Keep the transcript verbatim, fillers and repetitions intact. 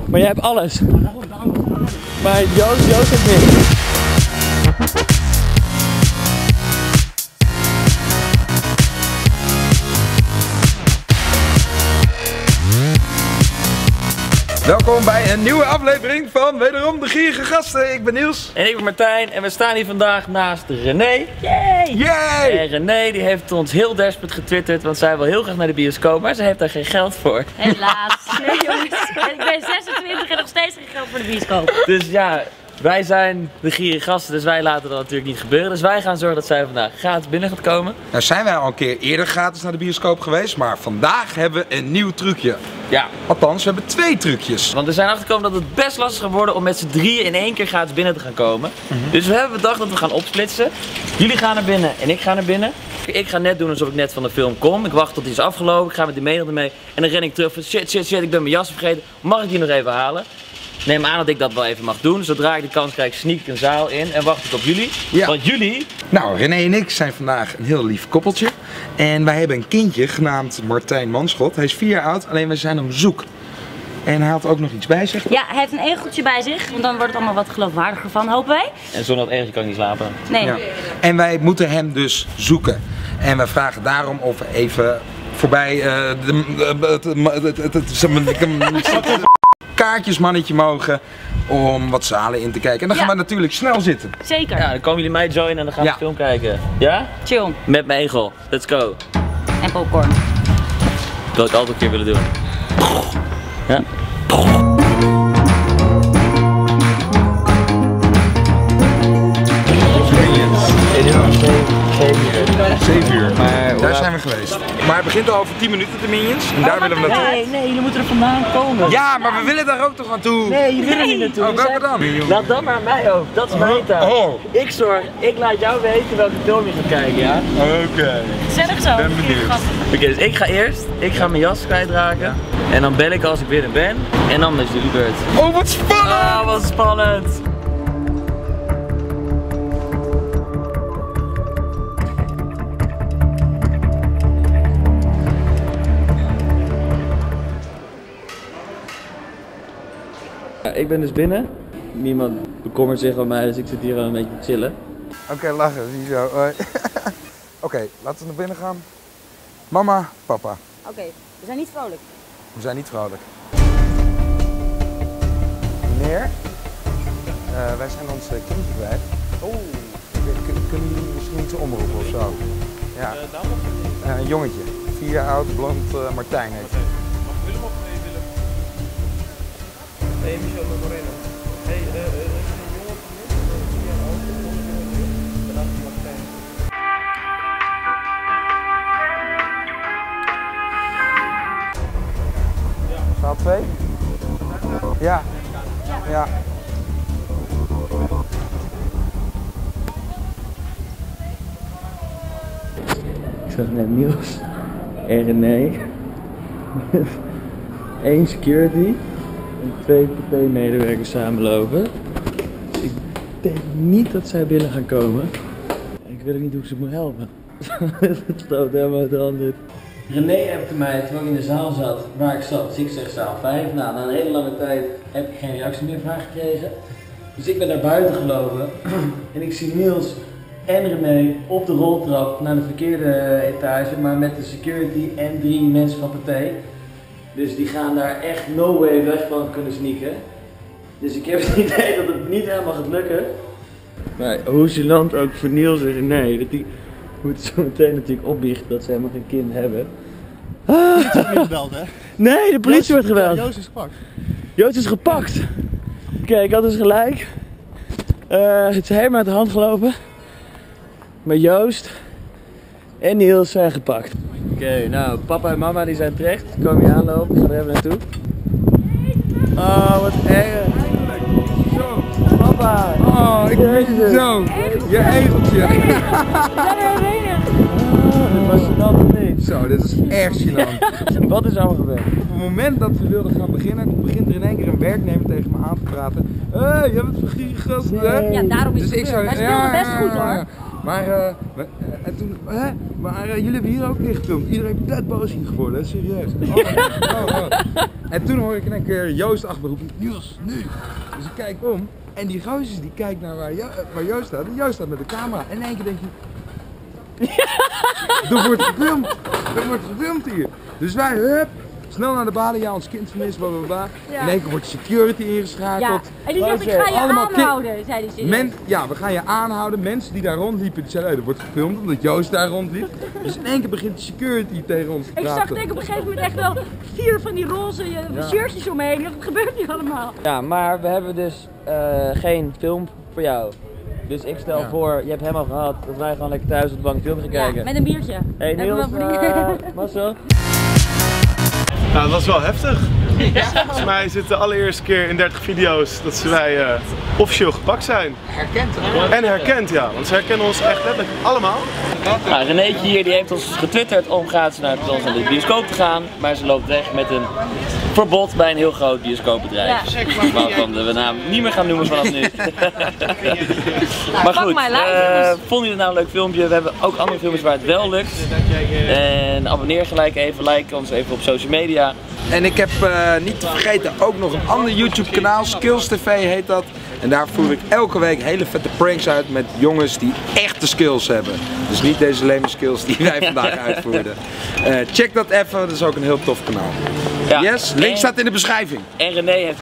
Maar jij hebt alles. Maar Joost, Joost heeft niks. Welkom bij een nieuwe aflevering van wederom de Gierige Gasten. Ik ben Niels. En ik ben Martijn en we staan hier vandaag naast René. Yay! Yay! En René die heeft ons heel desperate getwitterd, want zij wil heel graag naar de bioscoop, maar ze heeft daar geen geld voor. Helaas. Nee jongens, ik ben zesentwintig en nog steeds geen geld voor de bioscoop. Dus ja, wij zijn de Gierige Gasten, dus wij laten dat natuurlijk niet gebeuren. Dus wij gaan zorgen dat zij vandaag gratis binnen gaat komen. Nou zijn wij al een keer eerder gratis naar de bioscoop geweest, maar vandaag hebben we een nieuw trucje. Ja. Althans, we hebben twee trucjes. Want we zijn achtergekomen dat het best lastig gaat worden om met z'n drieën in één keer gratis binnen te gaan komen. Mm-hmm. Dus we hebben bedacht dat we gaan opsplitsen. Jullie gaan naar binnen en ik ga naar binnen. Ik ga net doen alsof ik net van de film kom. Ik wacht tot die is afgelopen, ik ga met die mee mee en dan ren ik terug van shit, shit, shit, ik ben mijn jas vergeten. Mag ik die nog even halen? Neem aan dat ik dat wel even mag doen. Zodra ik de kans krijg, sneak ik een zaal in en wacht ik op jullie. Ja. Want jullie... Nou, René en ik zijn vandaag een heel lief koppeltje. En wij hebben een kindje genaamd Martijn Manschot. Hij is vier jaar oud, alleen wij zijn hem zoek. En hij had ook nog iets bij zich. Ja, hij heeft een egeltje bij zich, want dan wordt het allemaal wat geloofwaardiger van, hopen wij. En zonder dat egeltje kan ik niet slapen. Nee. Ja. En wij moeten hem dus zoeken. En wij vragen daarom of we even voorbij uh, het kaartjesmannetje mogen om wat zalen in te kijken. En dan gaan ja. we natuurlijk snel zitten. Zeker. Ja, dan komen jullie mij joinen en dan gaan we ja. de film kijken. Ja? Chill. Met mijn egel. Let's go. En popcorn. Dat wil ik altijd een keer willen doen. Ja. zeven uur. Maar daar zijn we geweest. Maar het begint al over tien minuten de Minions. En daar oh, willen we naartoe. Nee, nee, jullie moeten er vandaan komen. Ja, maar we willen daar ook toch naartoe. Nee, je wil er niet naartoe. Oh, welke dan? Laat dan maar aan mij ook. Dat is oh. mijn taak. Oh. Ik zorg, ik laat jou weten welke film je gaat kijken, ja? Oké. Okay. Gezellig zo. Ben benieuwd. Oké, okay, dus ik ga eerst. Ik ga mijn jas kwijtraken. Ja. En dan bel ik als ik binnen ben. En dan is jullie beurt. Oh, wat spannend! Oh, wat spannend! Ik ben dus binnen. Niemand bekommert zich om mij, dus ik zit hier al een beetje te chillen. Oké, okay, lachen, ziezo. Oké, okay, laten we naar binnen gaan. Mama, papa. Oké, okay, we zijn niet vrolijk. We zijn niet vrolijk. Meneer, uh, wij zijn ons kindje kwijt. Oh, kunnen jullie misschien iets omroepen of zo? Ja. Uh, een jongetje, vier jaar oud, blond, uh, Martijn heet hij. Hey, Michel Moreno. Hey, uh, uh, er is een jongen van mij, vier jaar oud, een jongetje, bedankt voor Martijn. Zaal twee? Ja. Ja. Ik zag net Niels en René. Eén security. En twee P P-medewerkers samenlopen. Dus ik denk niet dat zij binnen gaan komen. Ik weet ook niet hoe ik ze moet helpen. Het stoot helemaal uit de hand dit. René appte mij terwijl ik in de zaal zat waar ik zat. Dus ik zeg zaal vijf. Nou, na een hele lange tijd heb ik geen reactie meer van haar gekregen. Dus ik ben naar buiten gelopen. En ik zie Niels en René op de roltrap naar de verkeerde etage. Maar met de security en drie mensen van Pathé. Dus die gaan daar echt no way weg van kunnen sneaken. Dus ik heb het idee dat het niet helemaal gaat lukken. Maar hoe gênant ook voor Niels en René, dat die moeten zo meteen natuurlijk opbiechten dat ze helemaal geen kind hebben. De politie wordt gebeld, hè? Nee, de politie wordt gebeld. Joost is gepakt. Joost is gepakt. Oké, okay, ik had dus gelijk. Uh, het is helemaal uit de hand gelopen. Maar Joost en Niels zijn gepakt. Oké, okay, nou, papa en mama die zijn terecht. Die komen hier aanlopen, ik ga er even naartoe. Oh, wat erg. Zo. Papa. Oh, ik weet het zo. Je egeltje. Oh, dit was gênant of niet? Zo, dit is erg gênant. Wat is allemaal gebeurd? Op het moment dat we wilden gaan beginnen, begint er in één keer een werknemer tegen me aan te praten. Hé, hey, je hebt het vergeten, hè? Ja, daarom is dus het ik zou, Wij speelden ja, best goed hoor. Ja, Maar, uh, we, uh, en toen, hè? Maar uh, jullie hebben hier ook weer gefilmd. Iedereen is dead boos hier geworden, hè? Serieus. Oh, oh, oh. En toen hoor ik in één keer Joost achter roepen, Niels, nu! Dus ik kijk om en die gozer die kijkt naar waar, jo waar Joost staat. En Joost staat met de camera. En in één keer denk je, er wordt gefilmd, er wordt gefilmd hier. Dus wij, hup, snel naar de balie, ja, ons kind vermist, bla bla bla. Ja. In één keer wordt de security ingeschakeld. Ja. En die zegt, ik ga je aanhouden, zei die serieus. Men, ja, we gaan je aanhouden. Mensen die daar rondliepen, die zeiden, er wordt gefilmd omdat Joost daar rondliep. Dus in één keer begint de security tegen ons te Ik praten. zag denk ik op een gegeven moment echt wel vier van die roze ja. shirtjes omheen. Wat gebeurt hier allemaal? Ja, maar we hebben dus uh, geen film voor jou. Dus ik stel Ja. voor, je hebt hem al gehad, dat wij gewoon lekker thuis op de bank film gaan kijken. Ja, met een biertje. Hey Niels, uh, Marcel. Nou, dat was wel heftig. Volgens mij is het de allereerste keer in dertig video's dat ze wij uh, officieel gepakt zijn. Herkend En herkend, ja. Want ze herkennen ons echt letterlijk allemaal. Nou, Renéetje hier die heeft ons getwitterd om gratis naar de bioscoop te gaan. Maar ze loopt weg met een verbod bij een heel groot bioscoopbedrijf. Ja. Waarvan we de naam niet meer gaan noemen vanaf nu. Maar goed, uh, vonden jullie het nou een leuk filmpje? We hebben ook andere filmpjes waar het wel lukt. En abonneer gelijk even, like ons even op social media. En ik heb uh, niet te vergeten ook nog een ander YouTube kanaal, Skills T V heet dat. En daar voer ik elke week hele vette pranks uit met jongens die echte skills hebben. Dus niet deze lame skills die wij vandaag uitvoerden. Uh, check dat even, dat is ook een heel tof kanaal. Ja. Yes, link en, staat in de beschrijving. En René heeft